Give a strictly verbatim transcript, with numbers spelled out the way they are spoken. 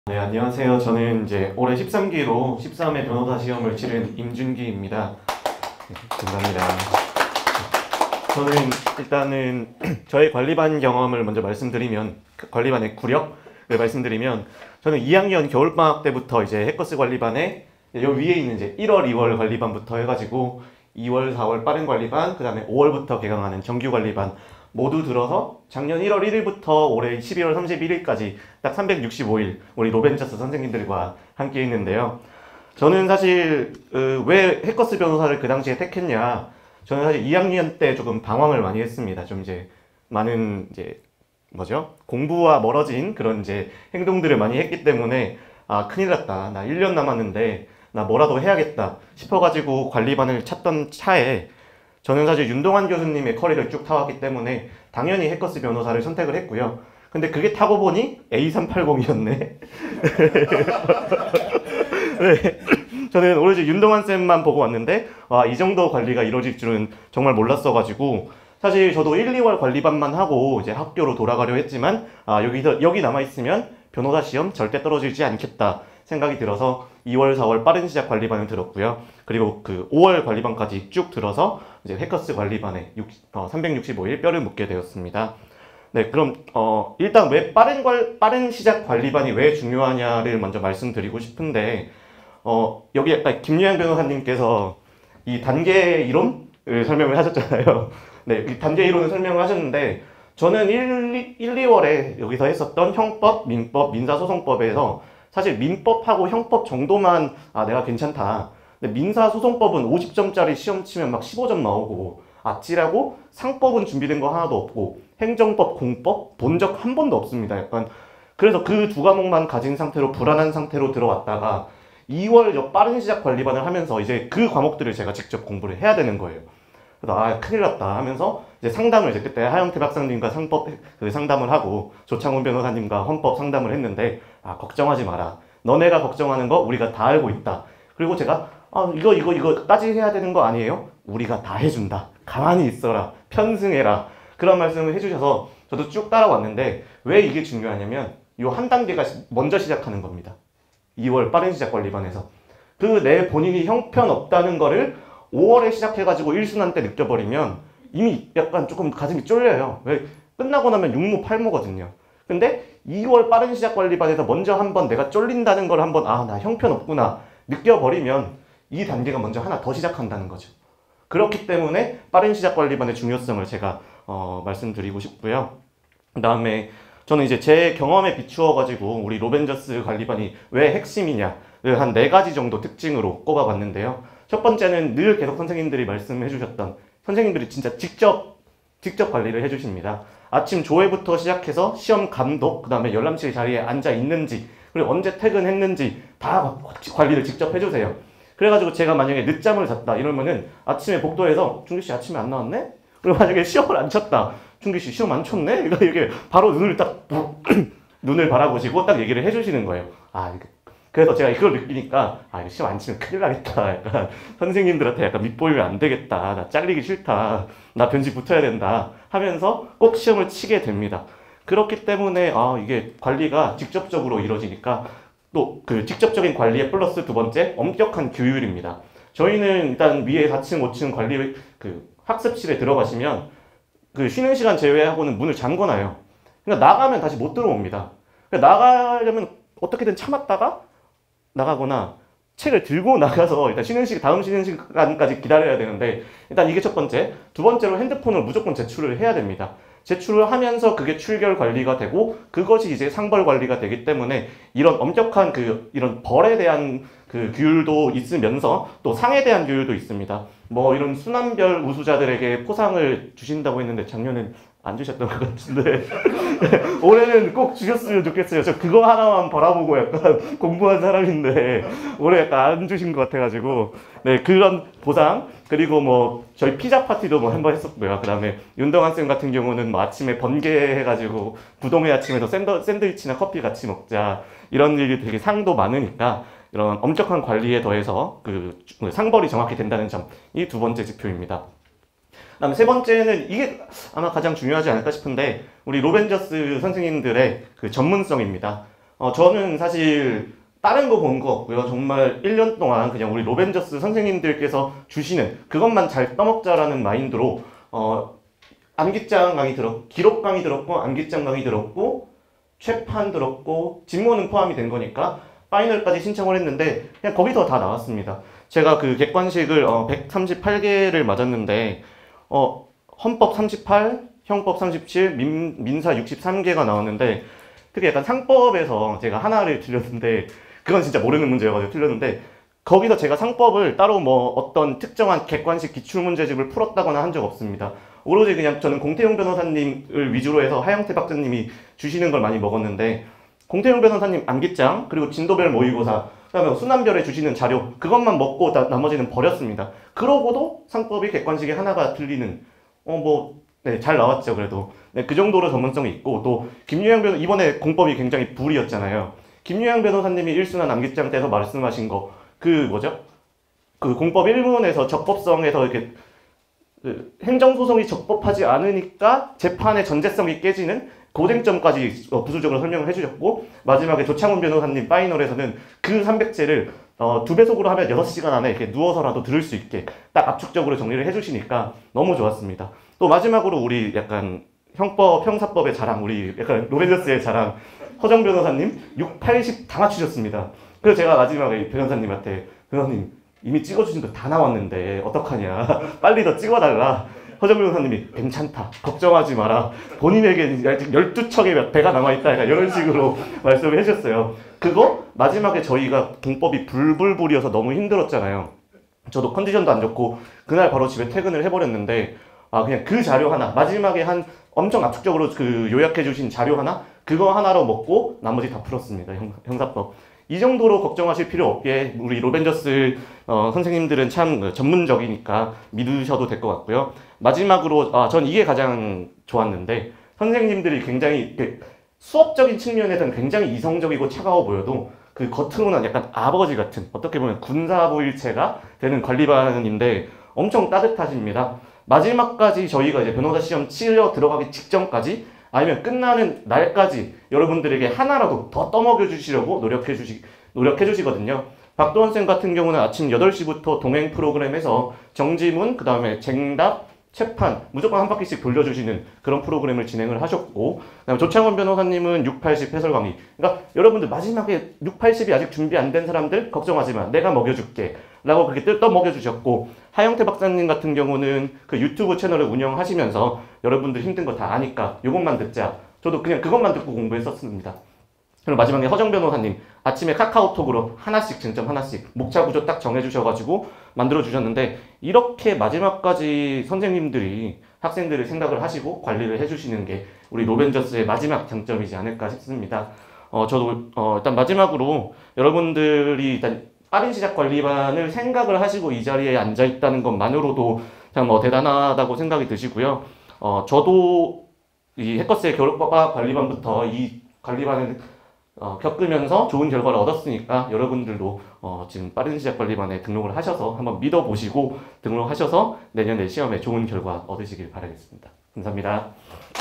네, 안녕하세요. 저는 이제 올해 십삼 기로 십삼 회 변호사 시험을 치른 임준기입니다. 네, 감사합니다. 저는 일단은 저의 관리반 경험을 먼저 말씀드리면, 관리반의 구력을 말씀드리면, 저는 이 학년 겨울방학 때부터 이제 해커스 관리반에 여기 위에 있는 이제 일월, 이월 관리반부터 해가지고 이월, 사월 빠른 관리반, 그 다음에 오월부터 개강하는 정규 관리반 모두 들어서 작년 일월 일일부터 올해 십이월 삼십일일까지 딱 삼백육십오 일 우리 로벤저스 선생님들과 함께 했는데요. 저는 사실 어, 왜 해커스 변호사를 그 당시에 택했냐, 저는 사실 이 학년 때 조금 방황을 많이 했습니다. 좀 이제 많은 이제 뭐죠? 공부와 멀어진 그런 이제 행동들을 많이 했기 때문에 아, 큰일 났다. 나 일 년 남았는데 나 뭐라도 해야겠다 싶어가지고 관리반을 찾던 차에 저는 사실 윤동환 교수님의 커리를 쭉 타왔기 때문에 당연히 해커스 변호사를 선택을 했고요. 근데 그게 타고 보니 에이 삼백팔십이었네. 네. 저는 오로지 윤동환 쌤만 보고 왔는데 와, 이 정도 관리가 이루어질 줄은 정말 몰랐어가지고 사실 저도 일, 이월 관리반만 하고 이제 학교로 돌아가려 했지만 아, 여기서 여기 남아있으면 변호사 시험 절대 떨어지지 않겠다 생각이 들어서 이월, 사월 빠른 시작 관리반을 들었고요. 그리고 그 오월 관리반까지 쭉 들어서 이제 해커스 관리반에 어, 삼백육십오 일 뼈를 묻게 되었습니다. 네, 그럼 어, 일단 왜 빠른 관 빠른 시작 관리반이 왜 중요하냐를 먼저 말씀드리고 싶은데 어, 여기 약간 김유양 변호사님께서 이 단계 이론을 설명을 하셨잖아요. 네, 이 단계 이론을 설명을 하셨는데 저는 일, 이월에 여기서 했었던 형법, 민법, 민사소송법에서 사실 민법하고 형법 정도만 아 내가 괜찮다. 근데 민사소송법은 오십 점짜리 시험 치면 막 십오 점 나오고 아찔하고 상법은 준비된 거 하나도 없고 행정법, 공법 본 적 한 번도 없습니다. 약간 그래서 그 두 과목만 가진 상태로 불안한 상태로 들어왔다가 이월 빠른 시작 관리반을 하면서 이제 그 과목들을 제가 직접 공부를 해야 되는 거예요. 그래서 아 큰일 났다 하면서 이제 상담을 이제 그때 하영태 박사님과 상법 그 상담을 하고 조창훈 변호사님과 헌법 상담을 했는데 아 걱정하지 마라. 너네가 걱정하는 거 우리가 다 알고 있다. 그리고 제가 아 이거 이거 이거까지 해야 되는 거 아니에요? 우리가 다 해준다. 가만히 있어라. 편승해라. 그런 말씀을 해주셔서 저도 쭉 따라왔는데 왜 이게 중요하냐면 이 한 단계가 먼저 시작하는 겁니다. 이월 빠른 시작 관리반에서 그 내 본인이 형편없다는 거를 오월에 시작해가지고 일 순환 때 느껴버리면 이미 약간 조금 가슴이 쫄려요. 왜? 끝나고 나면 육모 팔모거든요. 근데 이월 빠른 시작 관리반에서 먼저 한번 내가 쫄린다는 걸 한번 아, 나 형편없구나 느껴버리면 이 단계가 먼저 하나 더 시작한다는 거죠. 그렇기 때문에 빠른 시작 관리반의 중요성을 제가 어, 말씀드리고 싶고요. 그 다음에 저는 이제 제 경험에 비추어가지고 우리 로벤저스 관리반이 왜 핵심이냐를 한 네 가지 정도 특징으로 꼽아봤는데요. 첫 번째는 늘 계속 선생님들이 말씀해 주셨던 선생님들이 진짜 직접 직접 관리를 해주십니다. 아침 조회부터 시작해서 시험 감독, 그 다음에 열람실 자리에 앉아 있는지 그리고 언제 퇴근했는지 다 관리를 직접 해주세요. 그래가지고 제가 만약에 늦잠을 잤다 이러면은 아침에 복도에서 준기씨 아침에 안 나왔네? 그리고 만약에 시험을 안 쳤다 준기씨 시험 안 쳤네? 이거 이게 바로 눈을 딱 눈을 바라보시고 딱 얘기를 해주시는 거예요. 아 이게 그래서 제가 이걸 느끼니까 아 이거 시험 안 치면 큰일 나겠다. 약간 선생님들한테 약간 밑보이면 안 되겠다. 나 잘리기 싫다. 나 변시 붙어야 된다. 하면서 꼭 시험을 치게 됩니다. 그렇기 때문에 아 이게 관리가 직접적으로 이루어지니까 또 그 직접적인 관리에 플러스 두 번째 엄격한 규율입니다. 저희는 일단 위에 사 층, 오 층 관리 그 학습실에 들어가시면 그 쉬는 시간 제외하고는 문을 잠궈놔요. 그러니까 나가면 다시 못 들어옵니다. 그러니까 나가려면 어떻게든 참았다가 나가거나 책을 들고 나가서 일단 쉬는 시간, 다음 쉬는 시간까지 기다려야 되는데 일단 이게 첫 번째. 두 번째로 핸드폰을 무조건 제출을 해야 됩니다. 제출을 하면서 그게 출결 관리가 되고 그것이 이제 상벌 관리가 되기 때문에 이런 엄격한 그 이런 벌에 대한 그 규율도 있으면서 또 상에 대한 규율도 있습니다. 뭐 이런 순환별 우수자들에게 포상을 주신다고 했는데 작년엔 안 주셨던 것 같은데 올해는 꼭 주셨으면 좋겠어요. 저 그거 하나만 바라보고 약간 공부한 사람인데 올해 약간 안 주신 것 같아가지고 네 그런 보상 그리고 뭐 저희 피자 파티도 뭐 한 번 했었고요. 그 다음에 윤동환 쌤 같은 경우는 뭐 아침에 번개해가지고 부동의 아침에서 샌더, 샌드위치나 커피 같이 먹자 이런 일이 되게 상도 많으니까 이런 엄격한 관리에 더해서 그 상벌이 정확히 된다는 점 이 두 번째 지표입니다. 그다음에 세 번째는 이게 아마 가장 중요하지 않을까 싶은데 우리 로벤저스 선생님들의 그 전문성입니다. 어, 저는 사실 다른 거 본 거 없고요. 정말 일 년 동안 그냥 우리 로벤져스 선생님들께서 주시는 그것만 잘 떠먹자라는 마인드로 어, 암기장 강의 들었, 기록 강의 들었고, 암기장 강의 들었고, 최판 들었고, 진모는 포함이 된 거니까 파이널까지 신청을 했는데 그냥 거기서 다 나왔습니다. 제가 그 객관식을 어, 백삼십팔 개를 맞았는데 어, 헌법 삼십팔, 형법 삼십칠, 민, 민사 육십삼 개가 나왔는데 특히 약간 상법에서 제가 하나를 틀렸는데 그건 진짜 모르는 문제여가지고 틀렸는데 거기서 제가 상법을 따로 뭐 어떤 특정한 객관식 기출문제집을 풀었다거나 한 적 없습니다. 오로지 그냥 저는 공태용 변호사님을 위주로 해서 하영태 박사님이 주시는 걸 많이 먹었는데 공태용 변호사님 암기장 그리고 진도별 모의고사 그다음에 순환별에 주시는 자료 그것만 먹고 나, 나머지는 버렸습니다. 그러고도 상법이 객관식에 하나가 틀리는 어 뭐 네, 잘 나왔죠 그래도 네, 그 정도로 전문성이 있고 또 김유영 변호 이번에 공법이 굉장히 불이었잖아요. 김유영 변호사님이 일순환 암기장 때서 말씀하신 거 그 뭐죠? 그 공법 일 문에서 적법성에서 이렇게 그 행정소송이 적법하지 않으니까 재판의 전제성이 깨지는 고쟁점까지 어, 부수적으로 설명을 해주셨고 마지막에 조창훈 변호사님 파이널에서는 그 삼백제를 어, 두 배속으로 하면 여섯 시간 안에 이렇게 누워서라도 들을 수 있게 딱 압축적으로 정리를 해주시니까 너무 좋았습니다. 또 마지막으로 우리 약간 형법, 형사법의 자랑, 우리 약간 로벤져스의 자랑 허정 변호사님 육, 팔십 다 맞추셨습니다. 그래서 제가 마지막에 변호사님한테 변호사님 이미 찍어주신 거 다 나왔는데 어떡하냐 빨리 더 찍어달라. 허정 변호사님이 괜찮다 걱정하지 마라 본인에게 아직 열두 척의 배가 남아있다 이런 식으로 말씀을 해주셨어요. 그거 마지막에 저희가 공법이 불불불이어서 너무 힘들었잖아요. 저도 컨디션도 안 좋고 그날 바로 집에 퇴근을 해버렸는데 아 그냥 그 자료 하나 마지막에 한 엄청 압축적으로 그 요약해 주신 자료 하나 그거 하나로 먹고 나머지 다 풀었습니다. 형, 형사법 이 정도로 걱정하실 필요 없게 우리 로벤져스 어, 선생님들은 참 전문적이니까 믿으셔도 될 것 같고요. 마지막으로 아, 전 이게 가장 좋았는데 선생님들이 굉장히 수업적인 측면에서는 굉장히 이성적이고 차가워 보여도 그 겉으로는 약간 아버지 같은 어떻게 보면 군사부일체가 되는 관리반인데 엄청 따뜻하십니다. 마지막까지 저희가 이제 변호사 시험 치러 들어가기 직전까지 아니면 끝나는 날까지 여러분들에게 하나라도 더 떠먹여 주시려고 노력해 주시, 노력해 주시거든요. 박도원 쌤 같은 경우는 아침 여덟 시부터 동행 프로그램에서 정지문, 그 다음에 쟁답, 채판 무조건 한 바퀴씩 돌려주시는 그런 프로그램을 진행을 하셨고 그다음에 조창원 변호사님은 육, 팔십 해설 강의 그러니까 여러분들 마지막에 육, 팔십이 아직 준비 안 된 사람들 걱정하지 마 내가 먹여줄게 라고 그렇게 떠 먹여주셨고 하영태 박사님 같은 경우는 그 유튜브 채널을 운영하시면서 여러분들 힘든 거 다 아니까 이것만 듣자 저도 그냥 그것만 듣고 공부했었습니다. 그리고 마지막에 허정 변호사님 아침에 카카오톡으로 하나씩 쟁점 하나씩 목차 구조 딱 정해주셔가지고 만들어주셨는데 이렇게 마지막까지 선생님들이 학생들을 생각을 하시고 관리를 해주시는 게 우리 로벤져스의 마지막 장점이지 않을까 싶습니다. 어, 저도 어, 일단 마지막으로 여러분들이 일단 빠른 시작 관리반을 생각을 하시고 이 자리에 앉아 있다는 것만으로도 참 뭐 대단하다고 생각이 드시고요. 어, 저도 이 해커스의 교육과 관리반부터 이 관리반을 어, 겪으면서 좋은 결과를 얻었으니까 여러분들도 어, 지금 빠른 시작 관리반에 등록을 하셔서 한번 믿어보시고 등록하셔서 내년에 시험에 좋은 결과 얻으시길 바라겠습니다. 감사합니다.